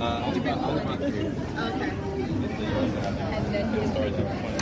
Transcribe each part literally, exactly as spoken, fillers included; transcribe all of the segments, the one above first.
Uh, I'll be back. I'll be back to you. Okay. And then he's going to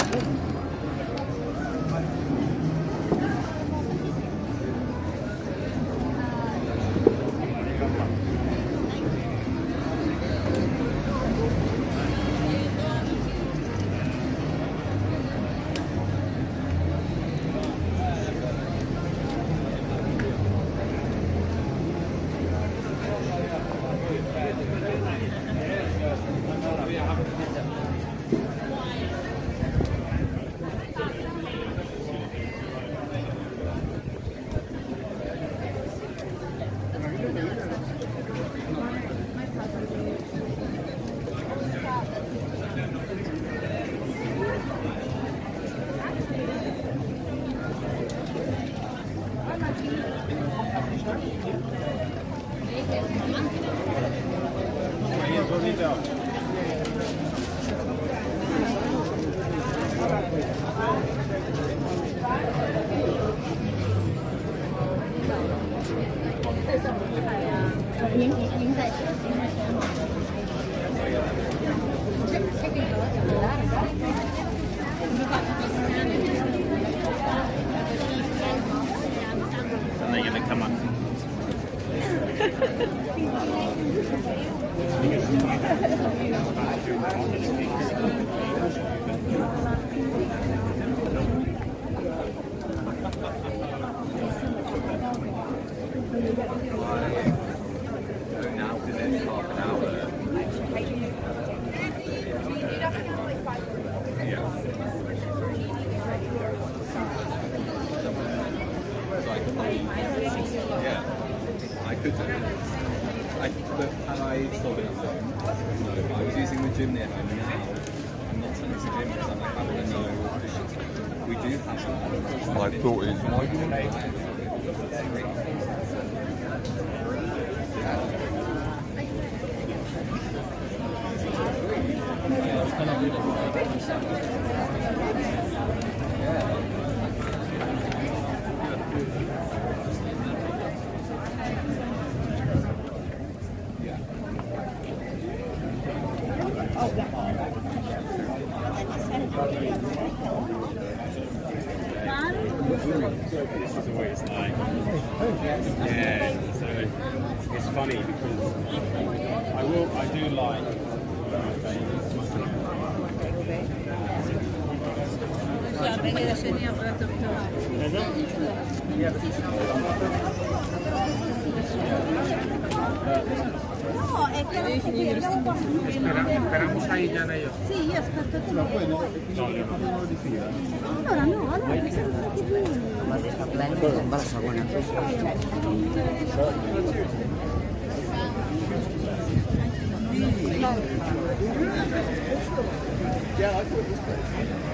Esperamos ahí ya en ellos. Sì, io aspetto te. No, poi no, no di fila. Allora no, allora mi sono stati bene. Ma sta bene, va la segona. Yeah, I thought it was great.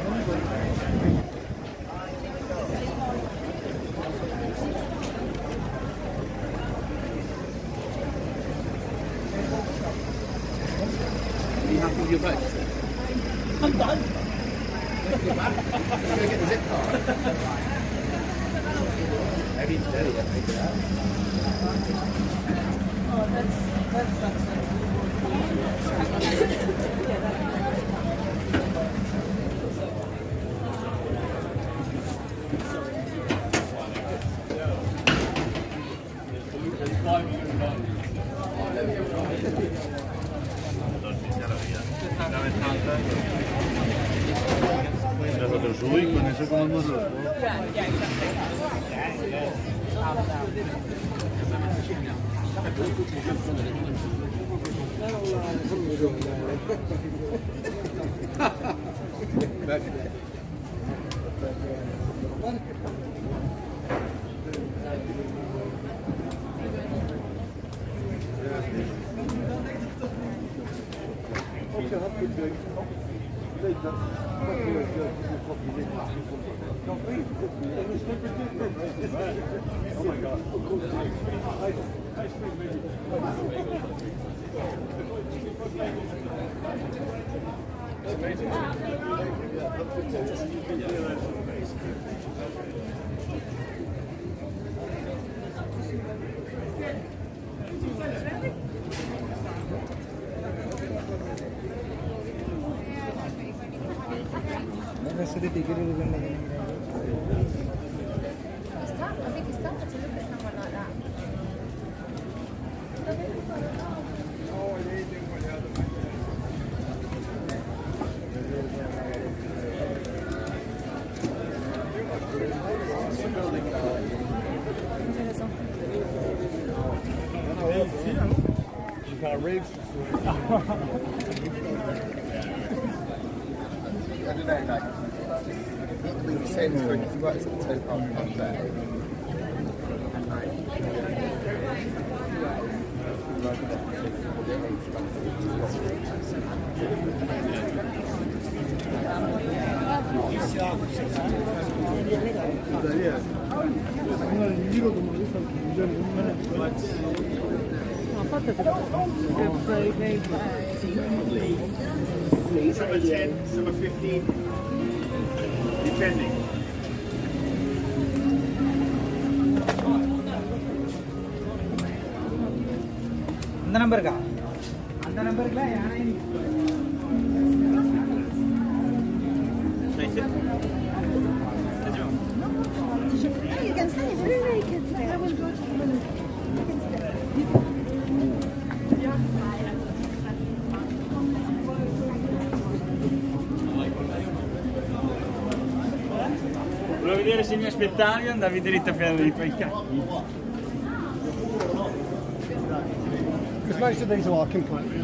Are you happy with your boat? I'm done. You're back. You're going to get the zip card. Maybe it's dirty, I'll take it out. Oh, that's, that's, that's, Lo subo y con eso comemos los dos. Oh my God. It's amazing. the ticket is in the It's tough. I think it's tougher to look at someone like that. You can't read. I don't know, like, equally the same as when you work at the toe part up there. And like, Some are ten, some are fifteen, depending. அந்த நம்பருக்கா அந்த நம்பருக்குல யானை You can stay. Really, you can stay. I will go to you. You can stay. Volevo vedere se mi aspettavi, andavi dritto per i tuoi cacchi. because most of these are like completely.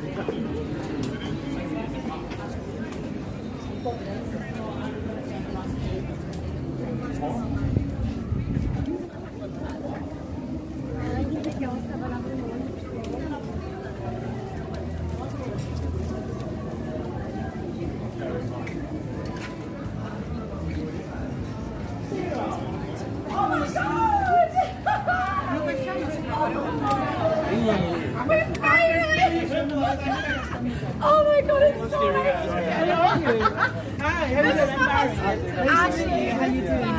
Oh my god, it's so nice. How are you? Hi, how are you doing? Ashley, how you doing?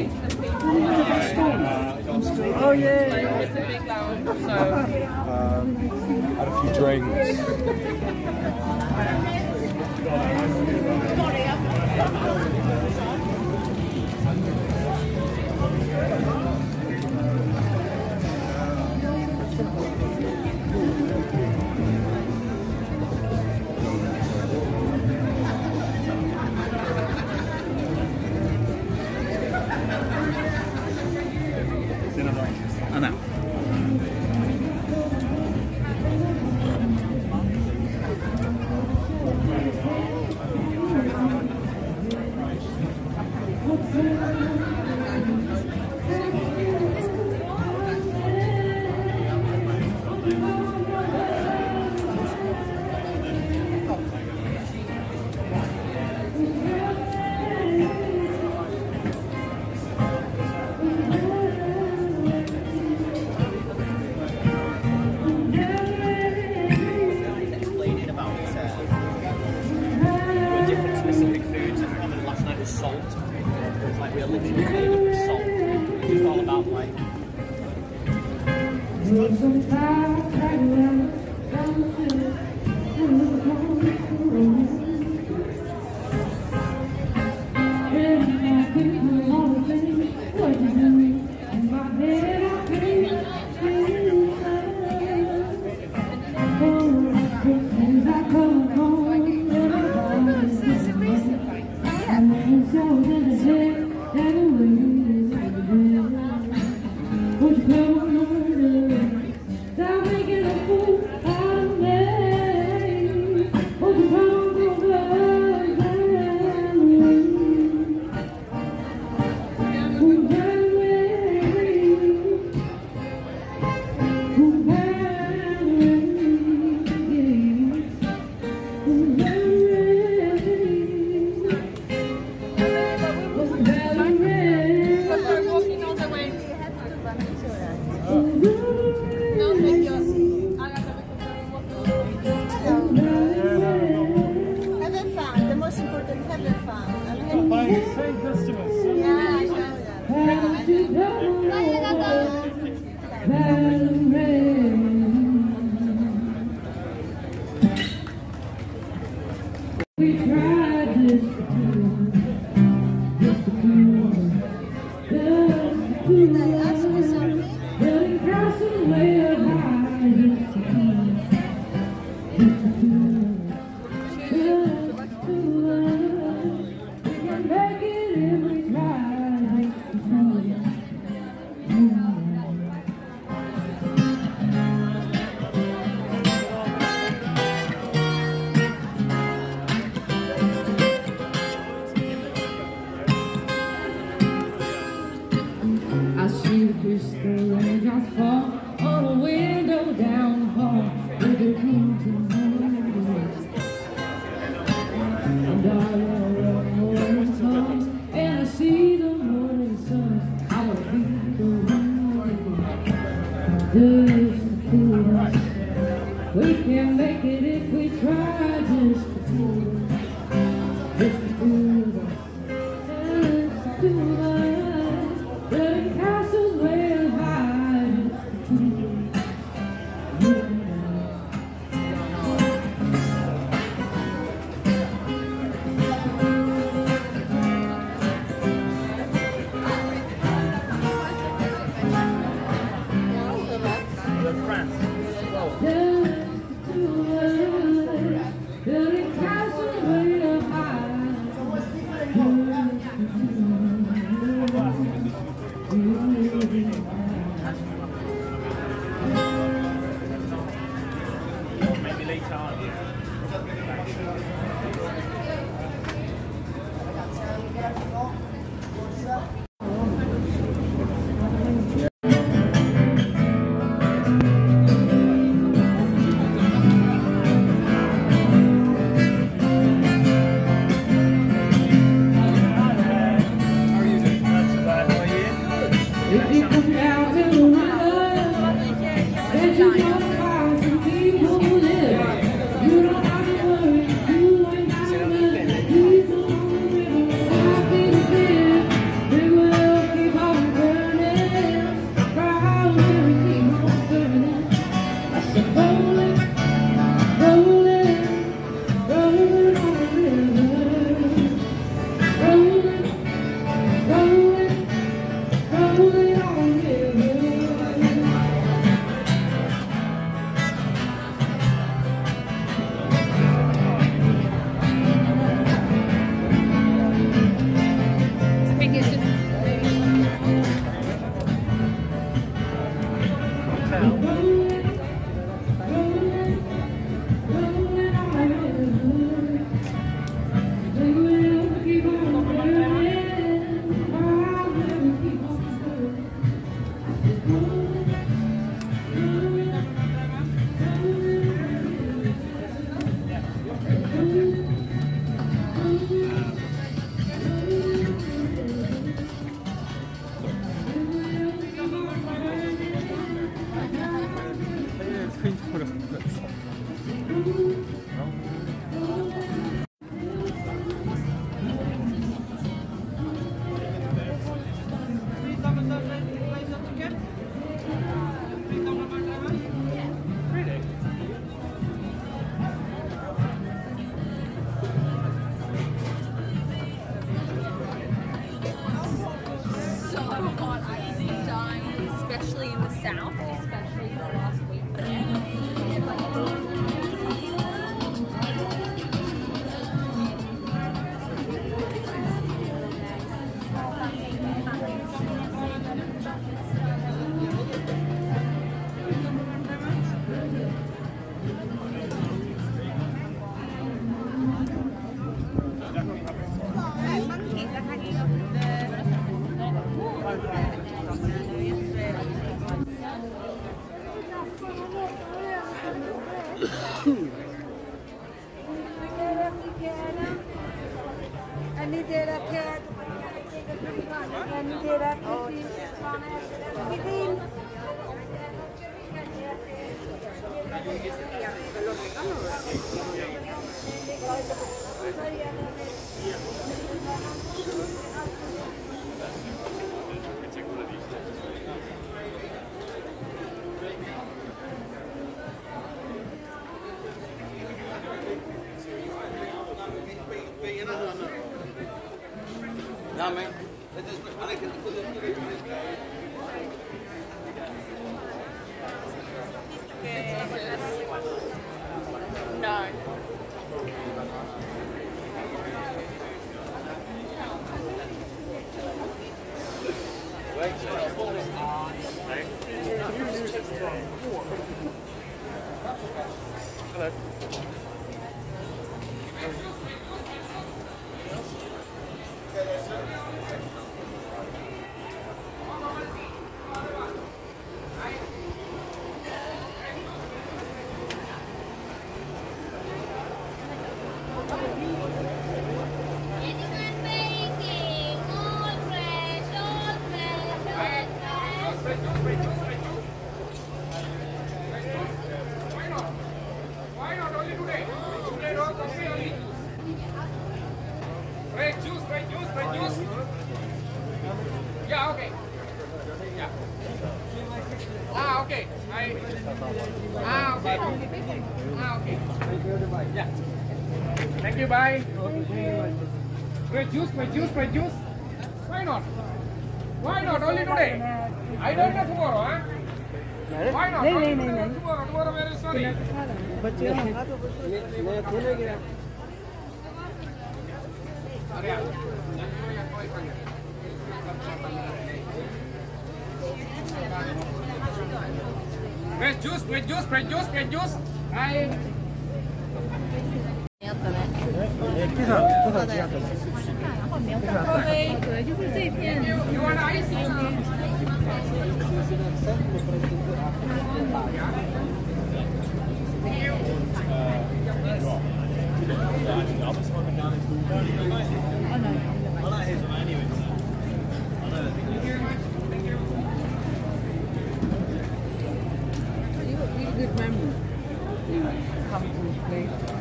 Oh yeah. It's a big lounge, so. Um, had a few drinks. Ah no. Explaining about uh, different specific foods. I remember last night was salt. It's like we are literally cleared up with salt. It's all about like. I see the crystal raindrops fall on a window down the hall with the painting on. And I morning comes and I see the morning sun. I will be the one just to fool us. We can make it if we try, just to fool us, just to fool us, just to fool us. The castles way high, just to fool us. Maybe later on. If you come down to the river, then you know how some people live. You don't have to worry, you ain't got to live. People on the river, I feel fear. They will keep on burning. Crowds will keep on burning. I said rolling, rolling, rolling on the river. Rolling, rolling, rolling on the river. So hot, I'm dying, especially in the south, especially the last week. No, man. No. Straight juice, straight juice, straight juice. Yeah, okay. Yeah. Ah, okay. I. Ah, okay. Ah, okay. Yeah. Thank you, bye. Straight juice, straight juice, straight juice. Why not? Why not? Only today. I don't know tomorrow, huh? Why not? Only tomorrow. Tomorrow, tomorrow, very sorry. Fresh juice, fresh juice, fresh juice, fresh juice. I. You want ice? Good memory. Come to play.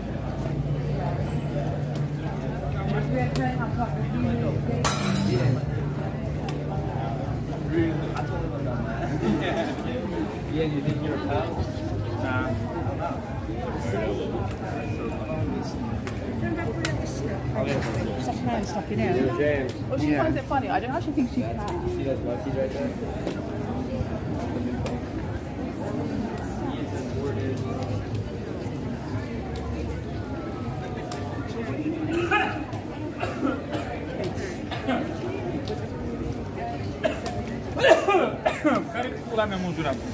We are trying to talk with you. Yeah, you think you're a pal? Nah. Such nice stuff, you know. James. Well, she finds it funny. I don't actually think she can. See those monkeys right there? Care pula mea mult durat?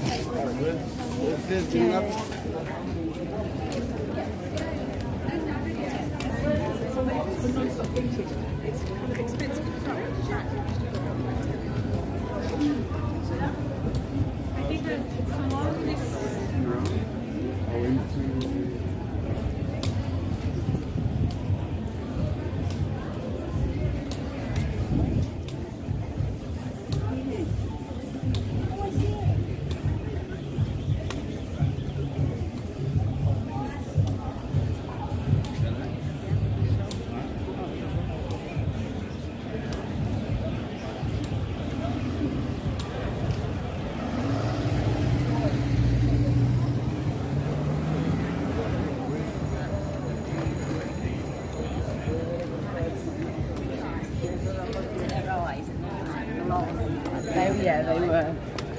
They, yeah, they were.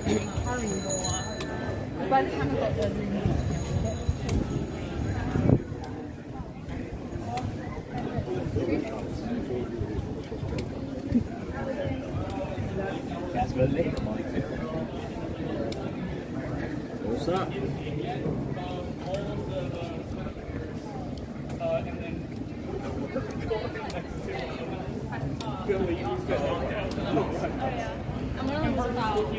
By the time I got there, That's really what's up? I'm gonna lose about.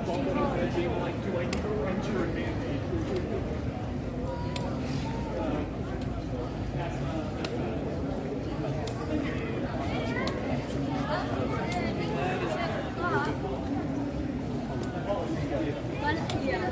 Yeah.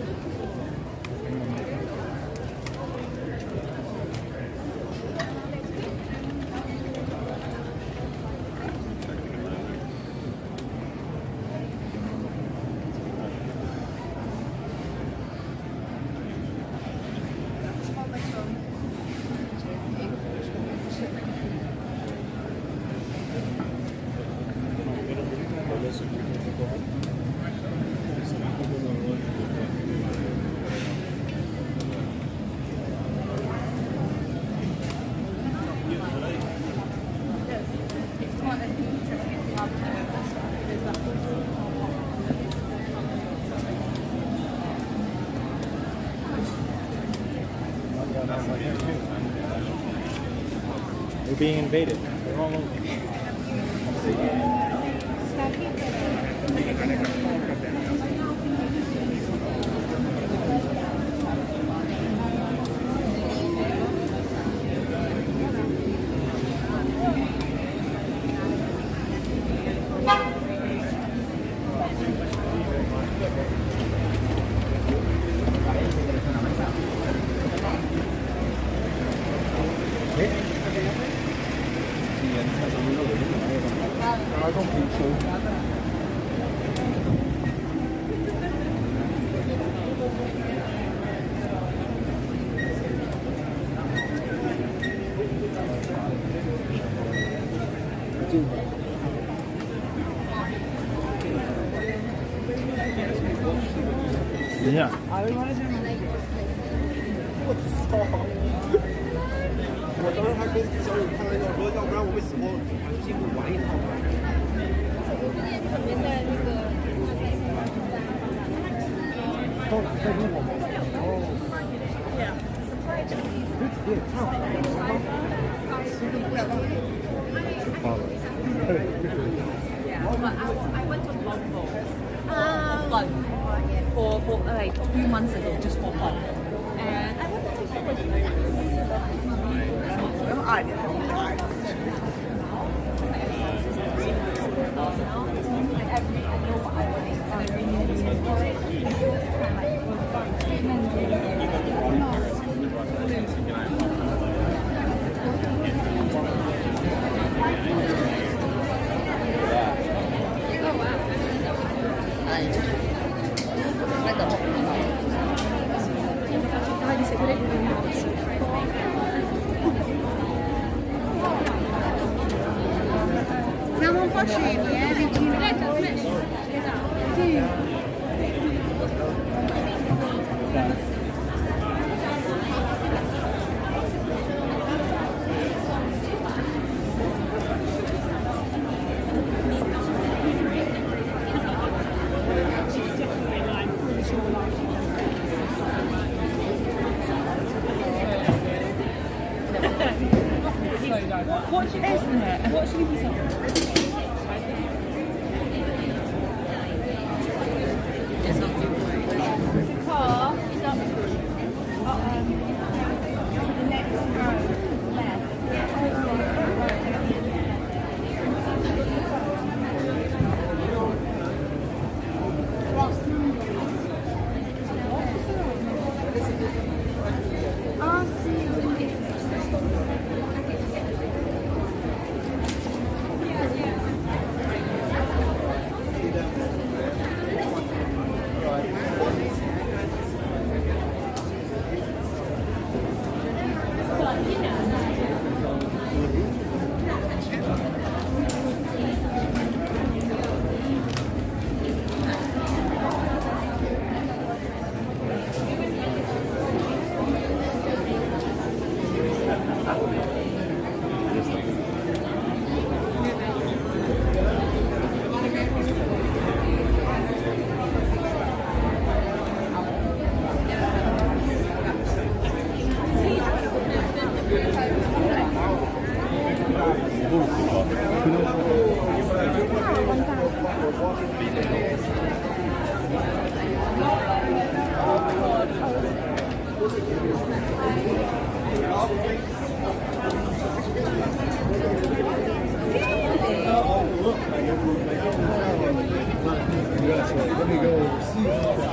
being invaded. They're all over. I don't think so. Yeah. But I, I went to Lombok for fun for, for like a few months ago, just for fun. And I went to Siamo un po' scemi, eh, vicino. Sì. What should, what should we be saying? Car is up um, the next road left. Ah, sì. Let me go see.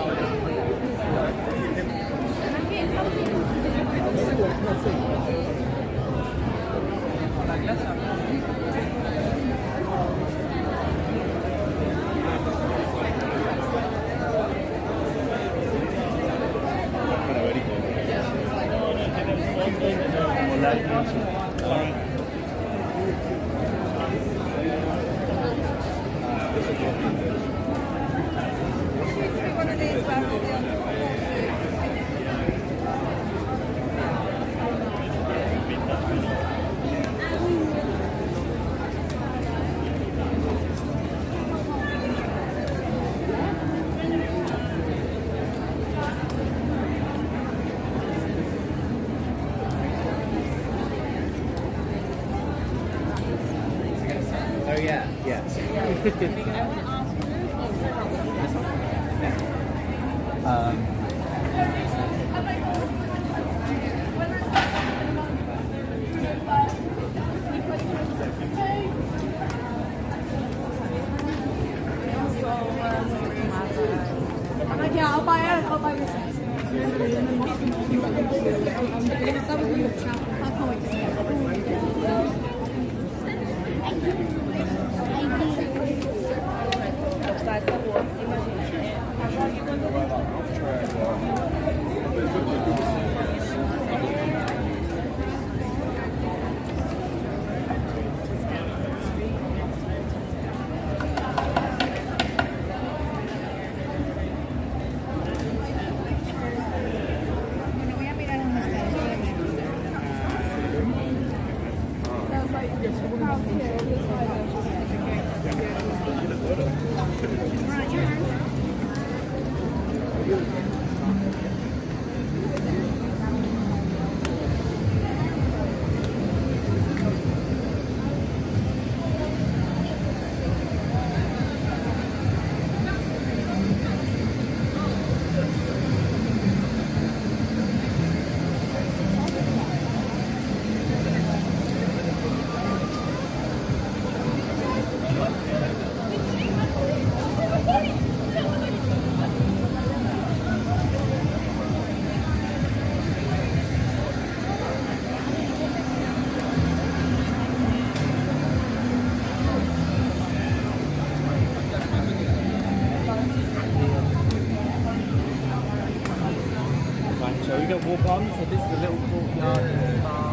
Yeah. Yeah. um, Yeah, I'll buy it. I'll buy it. So we got walk on, so this is a little courtyard. There's a bar.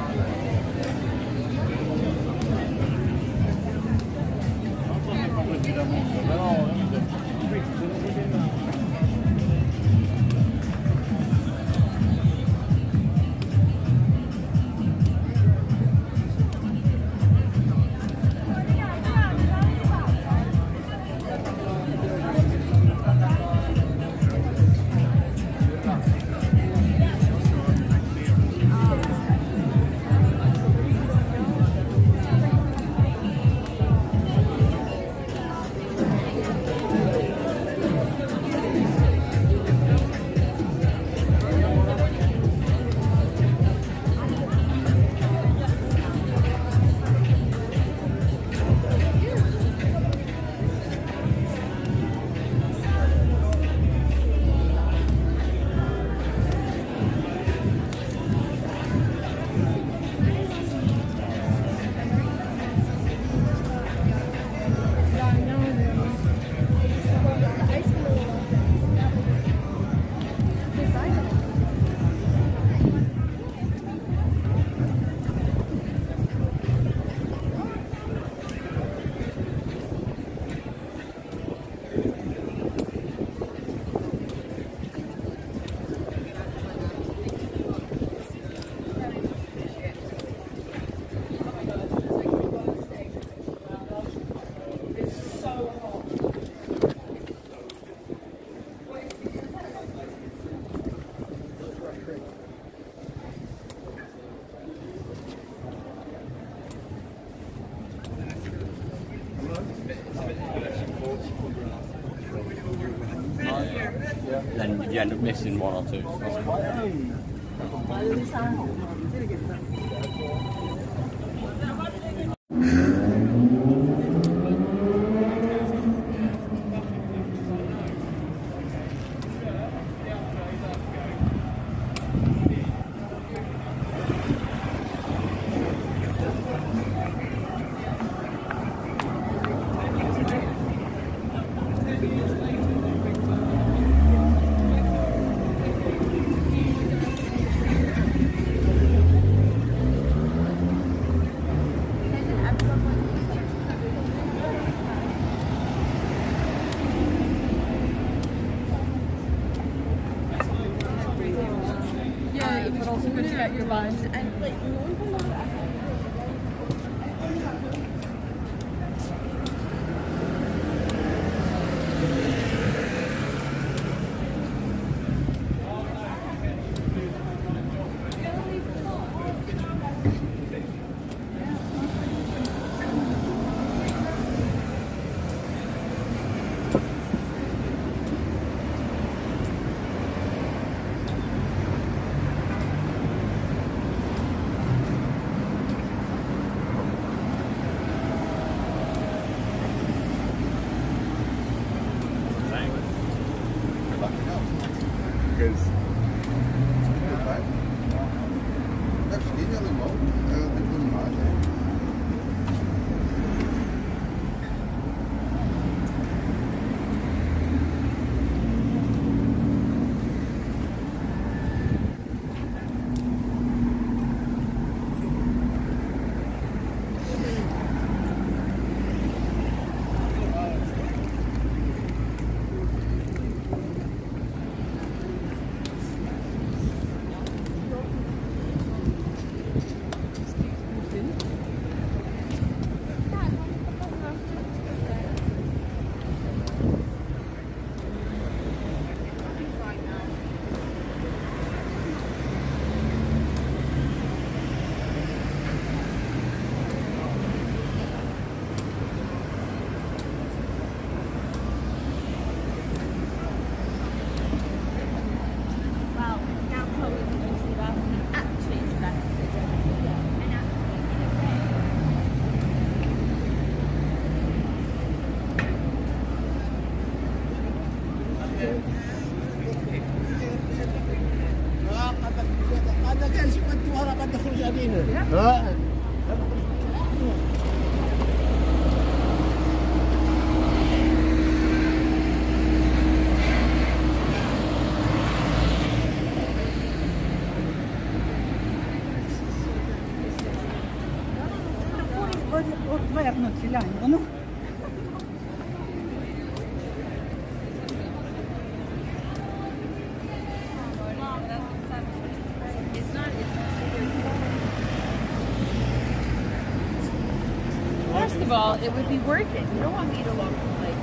Then you end up missing one or two. Yeah, but also good to get your buns and like no one can love that. Verknutsi längre. First of all, it would be worth it. You don't want me to walk like.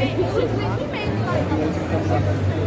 Who made like